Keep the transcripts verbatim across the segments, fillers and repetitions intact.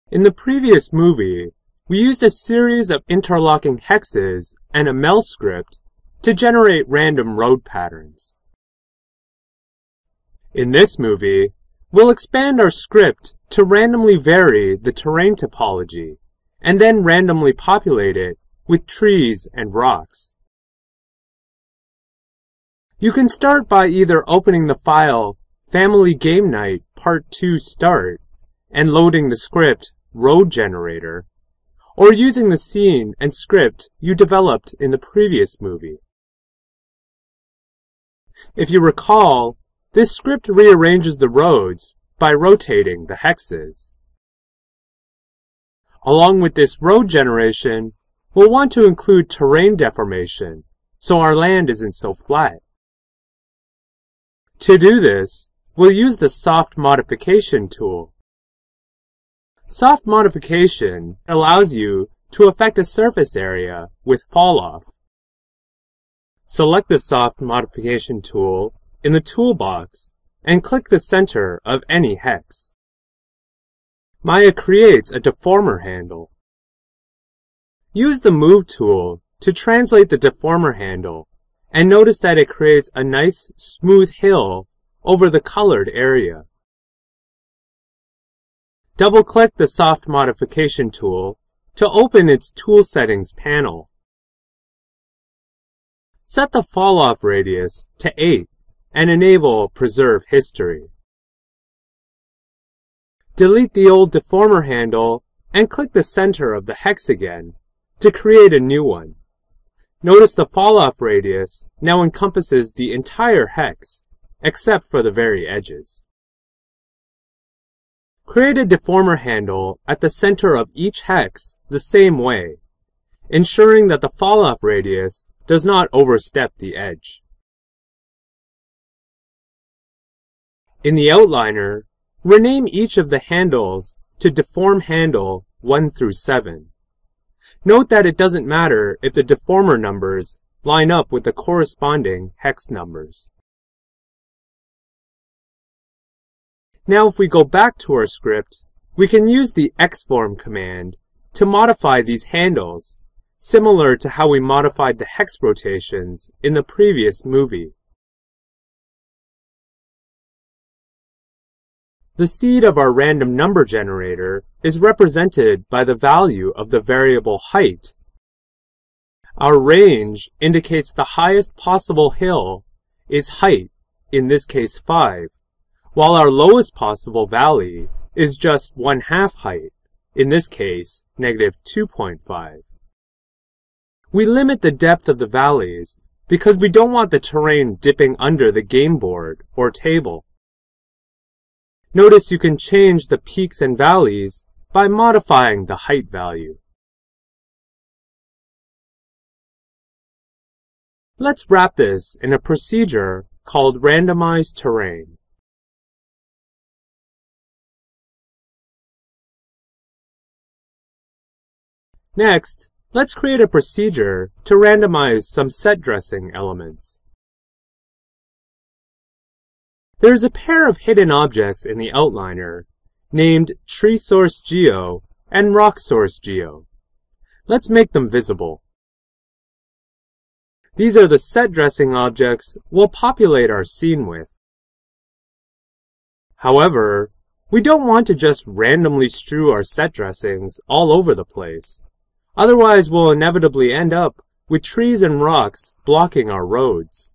In the previous movie, we used a series of interlocking hexes and a mel script to generate random road patterns. In this movie, we'll expand our script to randomly vary the terrain topology and then randomly populate it with trees and rocks. You can start by either opening the file Family Game Night Part two Start and loading the script Road Generator, or using the scene and script you developed in the previous movie. If you recall, this script rearranges the roads by rotating the hexes. Along with this road generation, we'll want to include terrain deformation, so our land isn't so flat. To do this, we'll use the Soft Modification tool. Soft Modification allows you to affect a surface area with falloff. Select the Soft Modification tool in the toolbox and click the center of any hex. Maya creates a deformer handle. Use the Move tool to translate the deformer handle and notice that it creates a nice smooth hill over the colored area. Double-click the Soft Modification tool to open its Tool Settings panel. Set the falloff radius to eight and enable Preserve History. Delete the old deformer handle and click the center of the hex again to create a new one. Notice the falloff radius now encompasses the entire hex, except for the very edges. Create a deformer handle at the center of each hex the same way, ensuring that the falloff radius does not overstep the edge. In the outliner, rename each of the handles to Deform Handle one through seven. Note that it doesn't matter if the deformer numbers line up with the corresponding hex numbers. Now if we go back to our script, we can use the xform command to modify these handles, similar to how we modified the hex rotations in the previous movie. The seed of our random number generator is represented by the value of the variable height. Our range indicates the highest possible hill is height, in this case five, while our lowest possible valley is just one half height, in this case, negative two point five. We limit the depth of the valleys because we don't want the terrain dipping under the game board or table. Notice you can change the peaks and valleys by modifying the height value. Let's wrap this in a procedure called randomize terrain. Next, let's create a procedure to randomize some set dressing elements. There's a pair of hidden objects in the outliner named Tree Source Geo and Rock Source Geo. Let's make them visible. These are the set dressing objects we'll populate our scene with. However, we don't want to just randomly strew our set dressings all over the place. Otherwise, we'll inevitably end up with trees and rocks blocking our roads.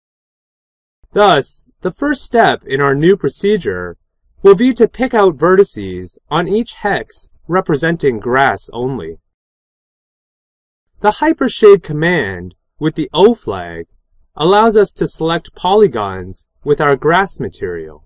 Thus, the first step in our new procedure will be to pick out vertices on each hex representing grass only. The Hypershade command with the O flag allows us to select polygons with our grass material.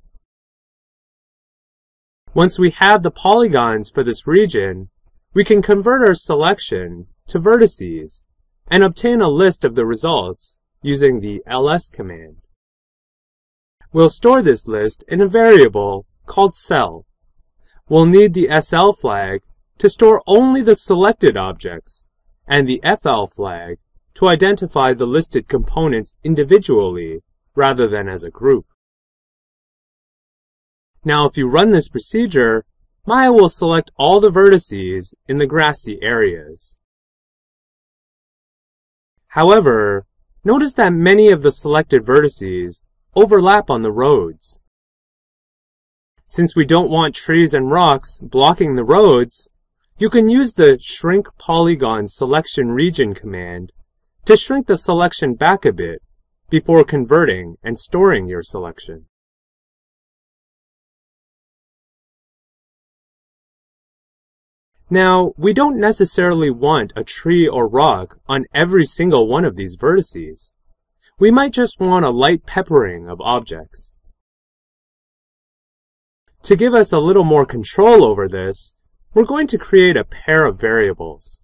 Once we have the polygons for this region, we can convert our selection to vertices and obtain a list of the results using the L S command. We'll store this list in a variable called cell. We'll need the S L flag to store only the selected objects and the F L flag to identify the listed components individually rather than as a group. Now if you run this procedure, Maya will select all the vertices in the grassy areas. However, notice that many of the selected vertices overlap on the roads. Since we don't want trees and rocks blocking the roads, you can use the Shrink Polygon Selection Region command to shrink the selection back a bit before converting and storing your selection. Now, we don't necessarily want a tree or rock on every single one of these vertices. We might just want a light peppering of objects. To give us a little more control over this, we're going to create a pair of variables.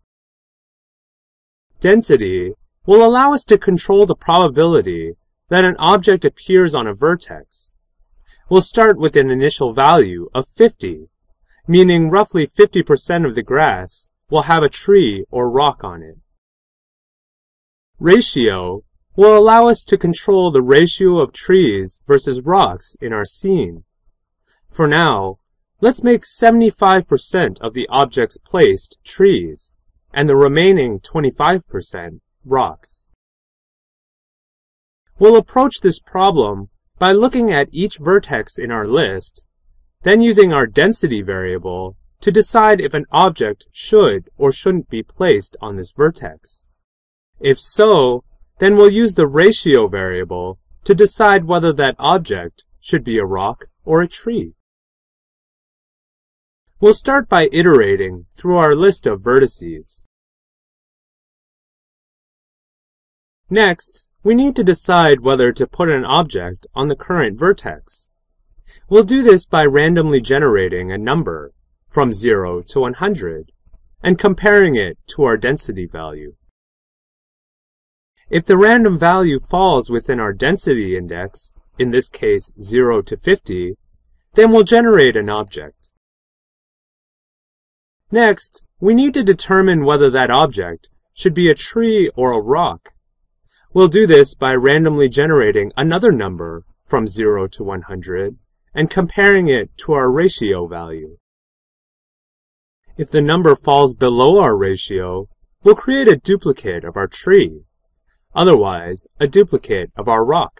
Density will allow us to control the probability that an object appears on a vertex. We'll start with an initial value of fifty, meaning roughly fifty percent of the grass will have a tree or rock on it. Ratio will allow us to control the ratio of trees versus rocks in our scene. For now, let's make seventy-five percent of the objects placed trees, and the remaining twenty-five percent rocks. We'll approach this problem by looking at each vertex in our list, then using our density variable to decide if an object should or shouldn't be placed on this vertex. If so, then we'll use the ratio variable to decide whether that object should be a rock or a tree. We'll start by iterating through our list of vertices. Next, we need to decide whether to put an object on the current vertex. We'll do this by randomly generating a number from zero to one hundred and comparing it to our density value. If the random value falls within our density index, in this case zero to fifty, then we'll generate an object. Next, we need to determine whether that object should be a tree or a rock. We'll do this by randomly generating another number from zero to one hundred and comparing it to our ratio value. If the number falls below our ratio, we'll create a duplicate of our tree, otherwise a duplicate of our rock.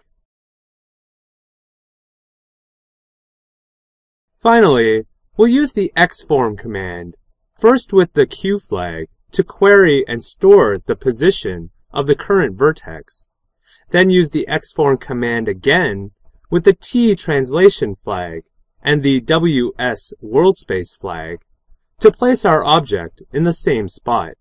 Finally, we'll use the xform command, first with the Q flag, to query and store the position of the current vertex, then use the xform command again with the T translation flag and the W S worldspace flag to place our object in the same spot.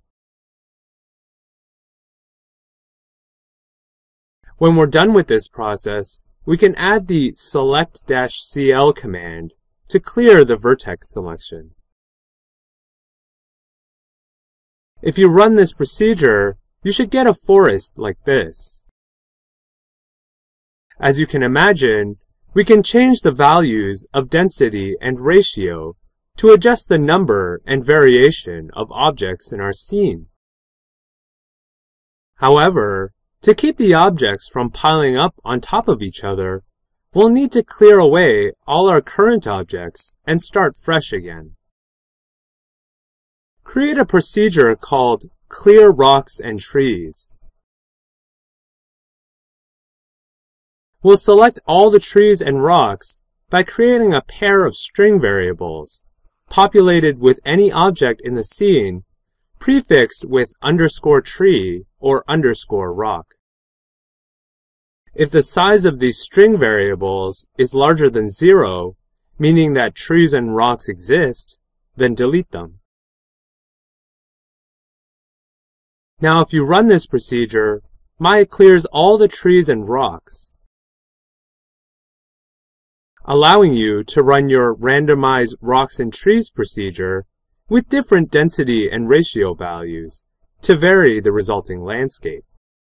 When we're done with this process, we can add the select-C L command to clear the vertex selection. If you run this procedure, you should get a forest like this. As you can imagine, we can change the values of density and ratio to adjust the number and variation of objects in our scene. However, to keep the objects from piling up on top of each other, we'll need to clear away all our current objects and start fresh again. Create a procedure called Clear Rocks and Trees. We'll select all the trees and rocks by creating a pair of string variables, populated with any object in the scene, prefixed with underscore tree or underscore rock. If the size of these string variables is larger than zero, meaning that trees and rocks exist, then delete them. Now if you run this procedure, Maya clears all the trees and rocks, allowing you to run your randomize rocks and trees procedure with different density and ratio values to vary the resulting landscape.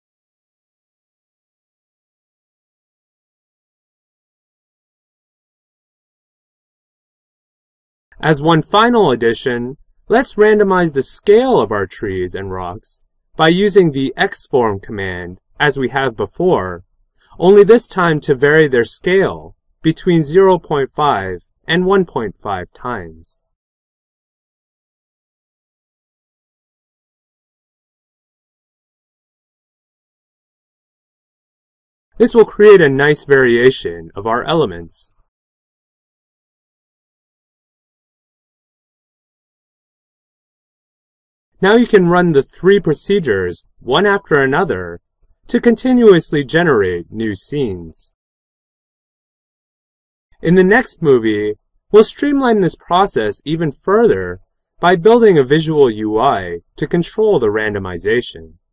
As one final addition, let's randomize the scale of our trees and rocks by using the xform command as we have before, only this time to vary their scale between zero point five and one point five times. This will create a nice variation of our elements. Now you can run the three procedures, one after another, to continuously generate new scenes. In the next movie, we'll streamline this process even further by building a visual U I to control the randomization.